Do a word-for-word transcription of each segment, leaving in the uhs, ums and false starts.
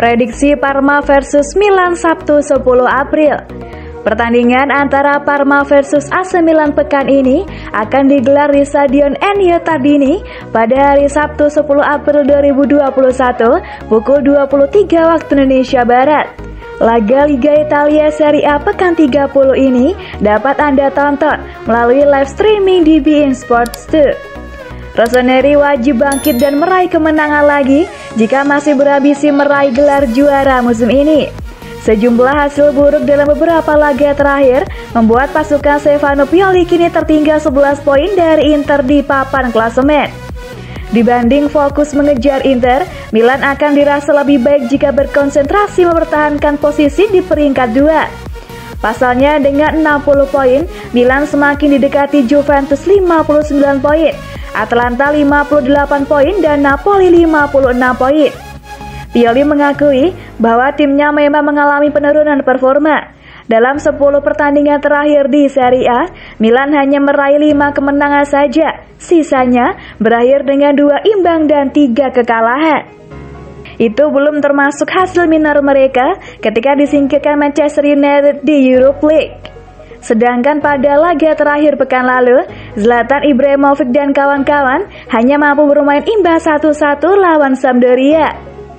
Prediksi Parma versus Milan Sabtu sepuluh April. Pertandingan antara Parma versus A C Milan pekan ini akan digelar di Stadion Ennio Tardini pada hari Sabtu sepuluh April dua ribu dua puluh satu pukul dua puluh tiga waktu Indonesia Barat. Laga Liga Italia Serie A pekan tiga puluh ini dapat Anda tonton melalui live streaming di beIN Sports dua. Rossoneri wajib bangkit dan meraih kemenangan lagi jika masih berambisi meraih gelar juara musim ini. Sejumlah hasil buruk dalam beberapa laga terakhir membuat pasukan Stefano Pioli kini tertinggal sebelas poin dari Inter di papan klasemen. Dibanding fokus mengejar Inter, Milan akan dirasa lebih baik jika berkonsentrasi mempertahankan posisi di peringkat dua. Pasalnya dengan enam puluh poin, Milan semakin didekati Juventus lima puluh sembilan poin, Atalanta lima puluh delapan poin, dan Napoli lima puluh enam poin. Pioli mengakui bahwa timnya memang mengalami penurunan performa. Dalam sepuluh pertandingan terakhir di Serie A, Milan hanya meraih lima kemenangan saja. Sisanya berakhir dengan dua imbang dan tiga kekalahan. Itu belum termasuk hasil minor mereka ketika disingkirkan Manchester United di Europa League. Sedangkan pada laga terakhir pekan lalu, Zlatan Ibrahimovic dan kawan-kawan hanya mampu bermain imbang satu satu lawan Sampdoria.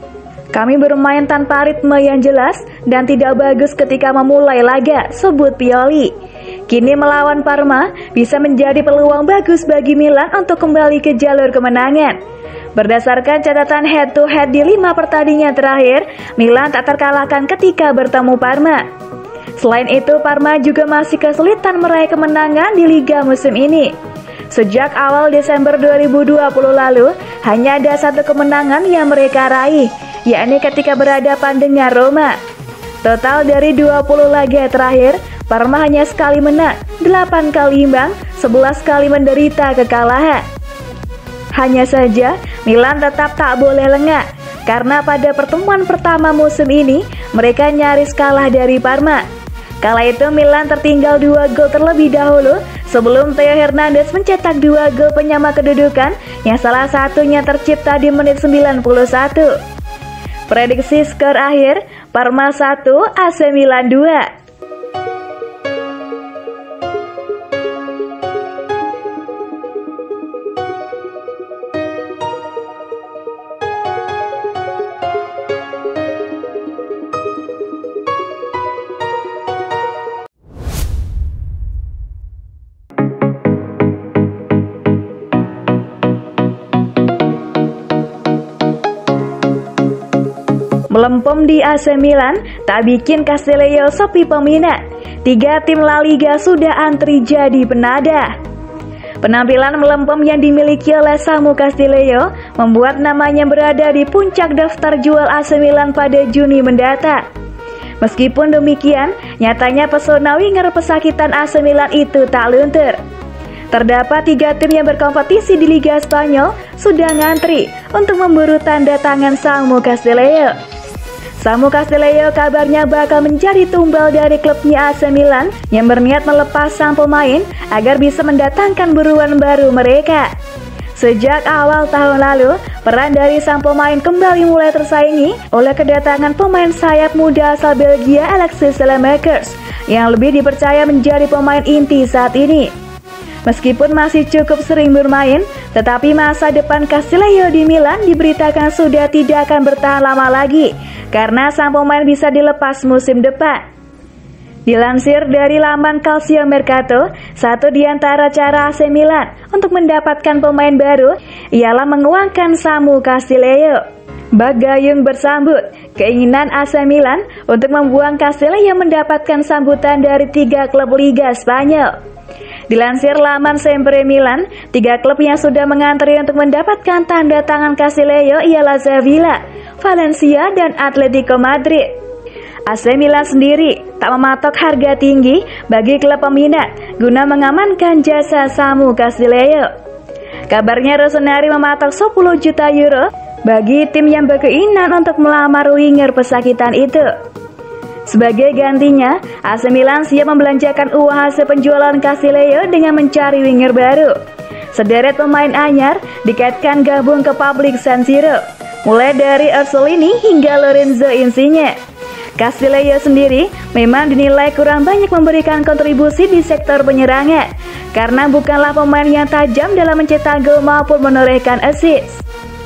Kami bermain tanpa ritme yang jelas dan tidak bagus ketika memulai laga, sebut Pioli. Kini melawan Parma bisa menjadi peluang bagus bagi Milan untuk kembali ke jalur kemenangan. Berdasarkan catatan head-to-head di lima pertandingan terakhir, Milan tak terkalahkan ketika bertemu Parma. Selain itu, Parma juga masih kesulitan meraih kemenangan di Liga musim ini. Sejak awal Desember dua ribu dua puluh lalu, hanya ada satu kemenangan yang mereka raih, yakni ketika berhadapan dengan Roma. Total dari dua puluh laga terakhir, Parma hanya sekali menang, delapan kali imbang, sebelas kali menderita kekalahan. Hanya saja, Milan tetap tak boleh lengah, karena pada pertemuan pertama musim ini, mereka nyaris kalah dari Parma. Kala itu Milan tertinggal dua gol terlebih dahulu sebelum Theo Hernandez mencetak dua gol penyama kedudukan yang salah satunya tercipta di menit sembilan puluh satu. Prediksi skor akhir, Parma satu, A C Milan dua. Melempem di A C Milan tak bikin Castillejo sepi peminat. Tiga tim La Liga sudah antri jadi penadah. Penampilan melempem yang dimiliki oleh Samu Castillejo membuat namanya berada di puncak daftar jual A C Milan pada Juni mendatang. Meskipun demikian, nyatanya pesona winger pesakitan A C Milan itu tak luntur. Terdapat tiga tim yang berkompetisi di Liga Spanyol sudah ngantri untuk memburu tanda tangan Samu Castillejo. Samu Castillejo kabarnya bakal menjadi tumbal dari klubnya A C Milan yang berniat melepas sang pemain agar bisa mendatangkan buruan baru mereka. Sejak awal tahun lalu, peran dari sang pemain kembali mulai tersaingi oleh kedatangan pemain sayap muda asal Belgia Alexis Saelemaekers yang lebih dipercaya menjadi pemain inti saat ini. Meskipun masih cukup sering bermain, tetapi masa depan Castillejo di Milan diberitakan sudah tidak akan bertahan lama lagi karena sang pemain bisa dilepas musim depan. Dilansir dari laman Calcio Mercato, satu di antara cara A C Milan untuk mendapatkan pemain baru ialah menguangkan Samu Castillejo. Bagayung bersambut, keinginan A C Milan untuk membuang Castillejo mendapatkan sambutan dari tiga klub Liga Spanyol. Dilansir laman Sempre Milan, tiga klub yang sudah mengantri untuk mendapatkan tanda tangan Castillejo ialah Sevilla, Valencia, dan Atletico Madrid. A C Milan sendiri tak mematok harga tinggi bagi klub peminat guna mengamankan jasa Samu Castillejo. Kabarnya Rossoneri mematok sepuluh juta euro bagi tim yang berkeinginan untuk melamar winger pesakitan itu. Sebagai gantinya, A C Milan siap membelanjakan uang hasil penjualan Castillejo dengan mencari winger baru. Sederet pemain anyar dikaitkan gabung ke Public San Siro. mulai dari Orsolini hingga Lorenzo Insigne. Castillejo sendiri memang dinilai kurang banyak memberikan kontribusi di sektor penyerangan, karena bukanlah pemain yang tajam dalam mencetak gol maupun menorehkan assist.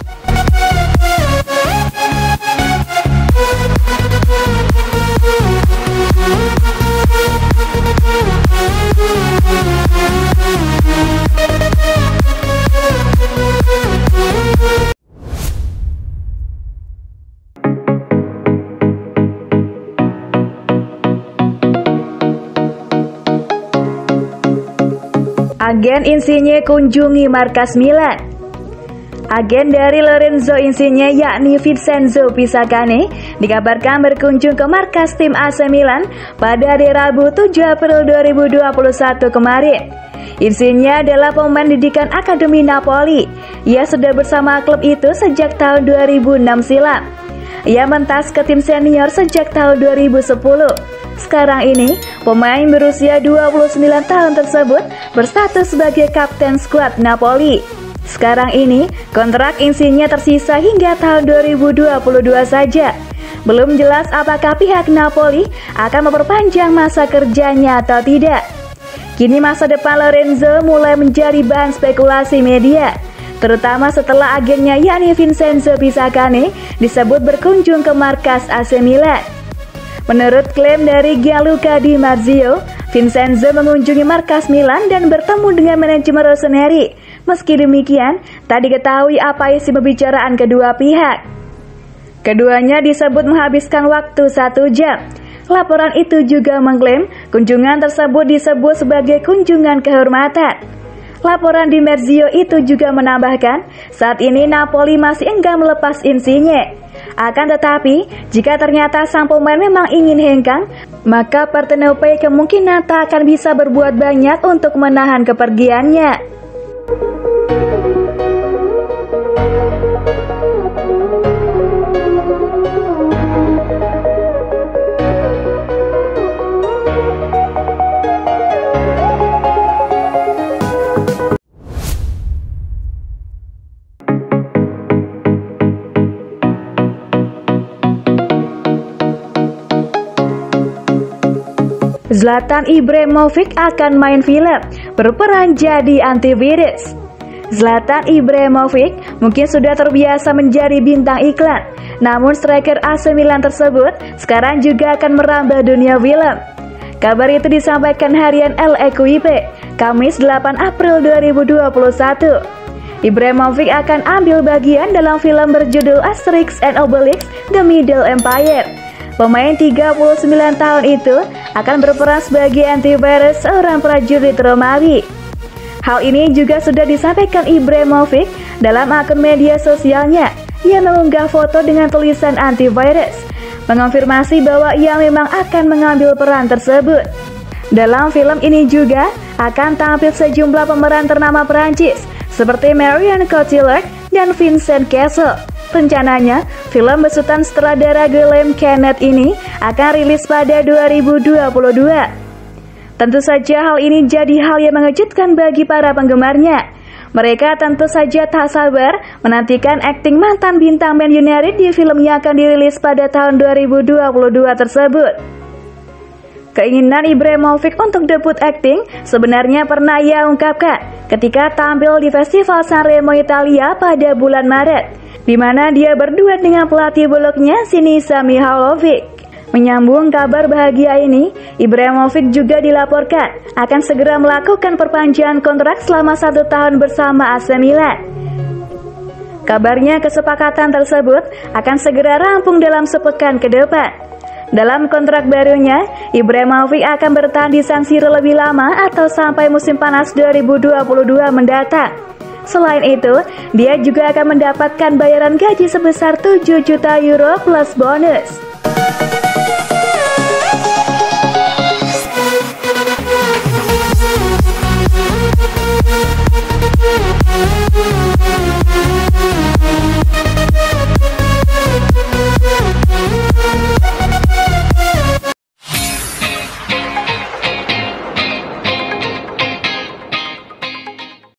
Agen Insigne kunjungi markas Milan. Agen dari Lorenzo Insigne yakni Vincenzo Pisacane dikabarkan berkunjung ke markas tim A C Milan pada hari Rabu tujuh April dua ribu dua puluh satu kemarin. Insigne adalah pemain didikan Akademi Napoli. Ia sudah bersama klub itu sejak tahun dua ribu enam silam. Ia mentas ke tim senior sejak tahun dua ribu sepuluh. Sekarang ini, pemain berusia dua puluh sembilan tahun tersebut berstatus sebagai kapten skuad Napoli. Sekarang ini, kontrak Insigne tersisa hingga tahun dua ribu dua puluh dua saja. Belum jelas apakah pihak Napoli akan memperpanjang masa kerjanya atau tidak. Kini masa depan Lorenzo mulai menjadi bahan spekulasi media, terutama setelah agennya yakni Vincenzo Pisacane disebut berkunjung ke markas A C Milan. Menurut klaim dari Gianluca Di Marzio, Vincenzo mengunjungi markas Milan dan bertemu dengan manajemen Rossoneri. Meski demikian, tak diketahui apa isi pembicaraan kedua pihak. Keduanya disebut menghabiskan waktu satu jam. Laporan itu juga mengklaim kunjungan tersebut disebut sebagai kunjungan kehormatan. Laporan Di Marzio itu juga menambahkan, saat ini Napoli masih enggan melepas Insigne. Akan tetapi, jika ternyata sang pemain memang ingin hengkang, maka Partenope kemungkinan tak akan bisa berbuat banyak untuk menahan kepergiannya. Zlatan Ibrahimovic akan main film, berperan jadi antivirus. Zlatan Ibrahimovic mungkin sudah terbiasa menjadi bintang iklan, namun striker A C Milan tersebut sekarang juga akan merambah dunia film. Kabar itu disampaikan harian L'Equipe, Kamis delapan April dua ribu dua puluh satu. Ibrahimovic akan ambil bagian dalam film berjudul Asterix and Obelix The Middle Empire. Pemain tiga puluh sembilan tahun itu akan berperan sebagai antivirus seorang prajurit Romawi. Hal ini juga sudah disampaikan Ibrahimovic dalam akun media sosialnya. Ia mengunggah foto dengan tulisan antivirus, mengonfirmasi bahwa ia memang akan mengambil peran tersebut. Dalam film ini juga akan tampil sejumlah pemeran ternama Perancis seperti Marion Cotillard dan Vincent Cassel. Rencananya, film besutan sutradara Guillaume Canet ini akan rilis pada dua ribu dua puluh dua. Tentu saja hal ini jadi hal yang mengejutkan bagi para penggemarnya. Mereka tentu saja tak sabar menantikan akting mantan bintang Man United di film yang akan dirilis pada tahun dua ribu dua puluh dua tersebut. Keinginan Ibrahimovic untuk debut akting sebenarnya pernah ia ungkapkan ketika tampil di Festival Sanremo Italia pada bulan Maret, di mana dia berdua dengan pelatih bulognya Sinisa Mihajlovic. Menyambung kabar bahagia ini, Ibrahimovic juga dilaporkan akan segera melakukan perpanjangan kontrak selama satu tahun bersama A C Milan. Kabarnya kesepakatan tersebut akan segera rampung dalam sepekan ke depan. Dalam kontrak barunya, Ibrahimovic akan bertahan di San Siro lebih lama atau sampai musim panas dua ribu dua puluh dua mendatang. Selain itu, dia juga akan mendapatkan bayaran gaji sebesar tujuh juta euro plus bonus.